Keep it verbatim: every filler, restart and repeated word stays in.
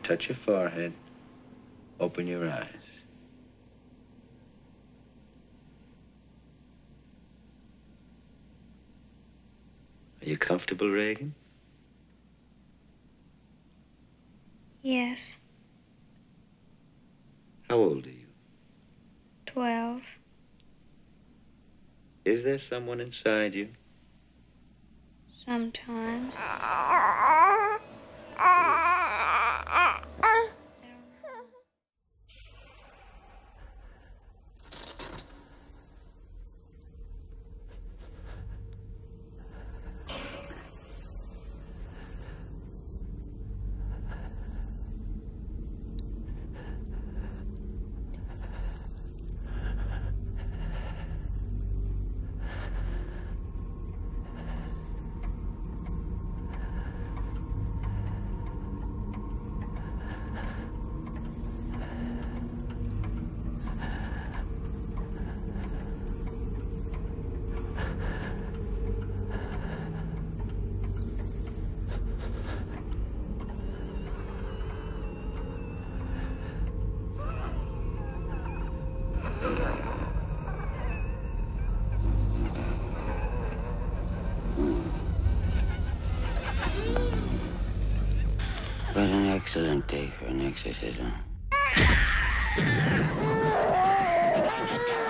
touch your forehead. Open your eyes. Are you comfortable, Reagan? Yes. How old are you? Twelve. Is there someone inside you? Sometimes. What an excellent day for an exorcism.